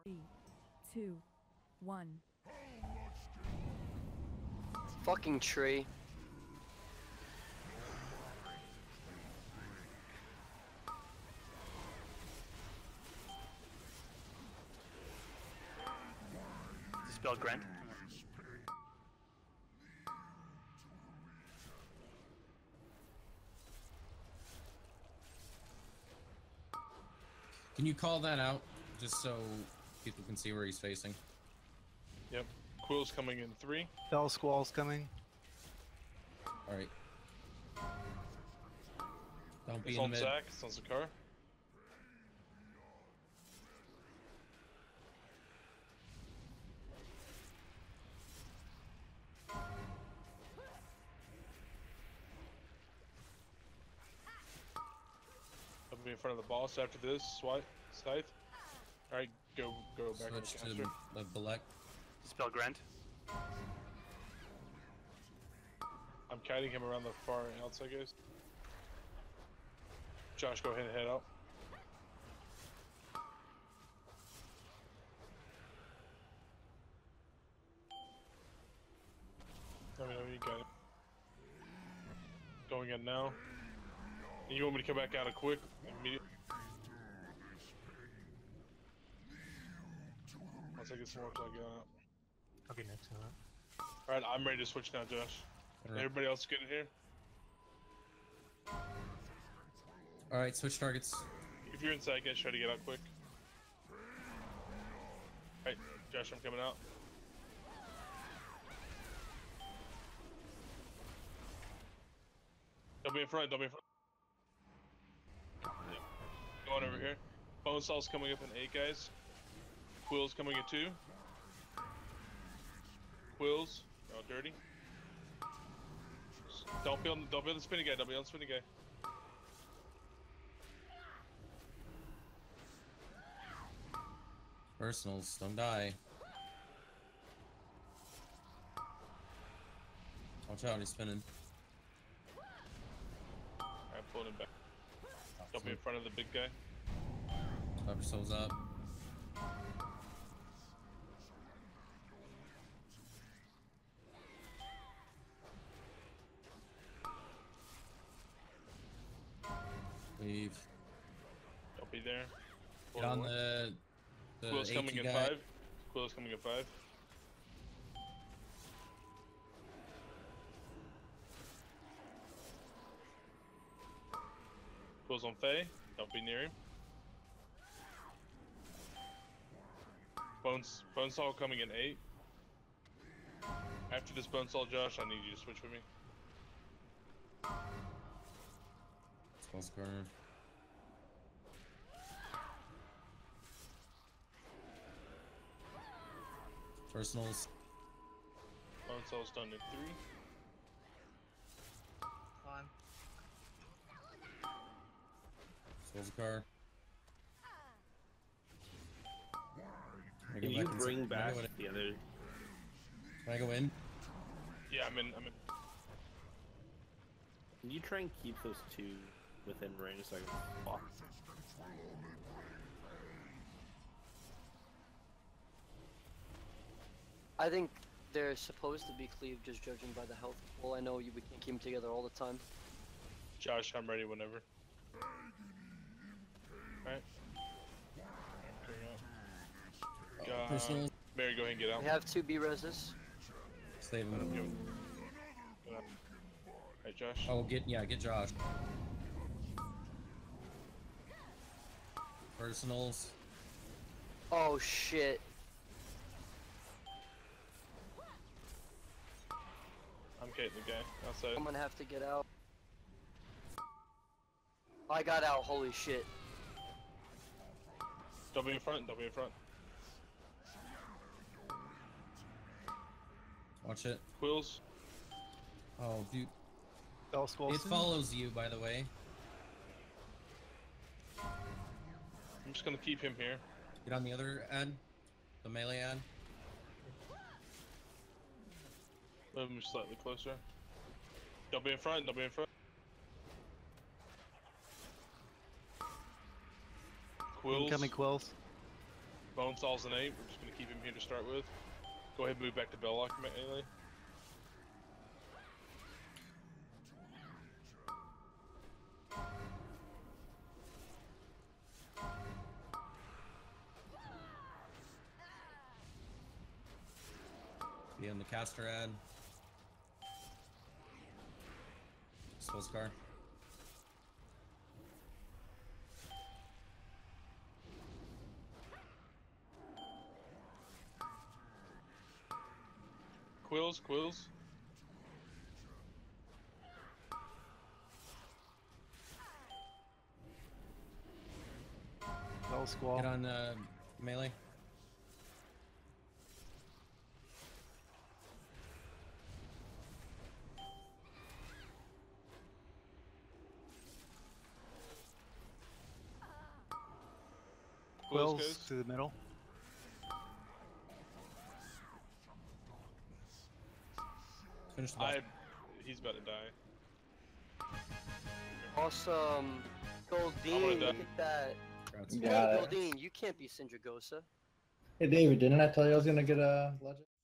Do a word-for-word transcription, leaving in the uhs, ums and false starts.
Three, two, one. Fucking tree. Dispel Grant. Can you call that out, just so people can see where he's facing? Yep. Quill's coming in three. Bell Squall's coming. Alright. Don't be It's in on mid. Zach. It's on Zakar. I'll be in front of the boss after this. Swipe. Scythe. Alright, go go back Switch to to the caster. the Belek. Dispel Grant. I'm kiting him around the far outside, guys. Josh, go ahead and head out. Let me know when you got it. Going in now. And you want me to come back out of quick? Immediately? Once I get some more, so I get out. I'll get next to that. Alright, I'm ready to switch now, Josh. Alright. Everybody else good in here? Alright, switch targets. If you're inside, guys, try to get out quick. Alright, Josh, I'm coming out. Don't be in front, don't be in front. Yeah. Going over here. Bonesaw's coming up in eight, guys. Quill's coming in two. Quills, oh, dirty. Don't be on, don't be on the spinning guy. Don't be on the spinning guy. Personals, don't die. Watch out, he's spinning. I'm pulling him back. Don't be in front of the big guy. Up yourselves up. Leave. Don't be there. Get on the the Quill's coming AT in guy. five. Quill's coming in five. Quill's on Faye. Don't be near him. Bones, Bonesaw coming in eight. After this Bonesaw, Josh, I need you to switch with me. Close corner. Personals. Bonesaw's done in three. Fine. Souls a car. Can you bring back the other? Can I go in? Yeah, I'm in. I'm in. Can you try and keep those two within range so I can walk? I think they're supposed to be cleaved, just judging by the health pool. I know you we can't keep them together all the time. Josh, I'm ready whenever. Alright. Uh, Personals. Mary, go ahead and get out. We have two B reses. Save Let him him. go. Go. Alright, Josh. Oh, get yeah, get Josh. Personals. Oh shit. I'm kiting the guy outside. I'm gonna have to get out. I got out, holy shit. Don't be in front, don't be in front. Watch it. Quills. Oh, dude. Bell Squall's It follows you, by the way. I'm just gonna keep him here. Get on the other ad. The melee ad. Move him slightly closer. Don't be in front, don't be in front. Quills. Incoming Quills. Bonesaw's an eight. We're just gonna keep him here to start with. Go ahead and move back to Belloc melee. Be on the caster ad. Soul Scar. Quills, quills. Spell squall. Get on uh, melee. Quills Quills goes. to the middle. Finish the boss. I. He's about to die. Awesome. Goldine, gonna look die. at that. Congrats. Hey, Got it. Goldine, you can't be Syndragosa. Hey David, didn't I tell you I was gonna get a legend?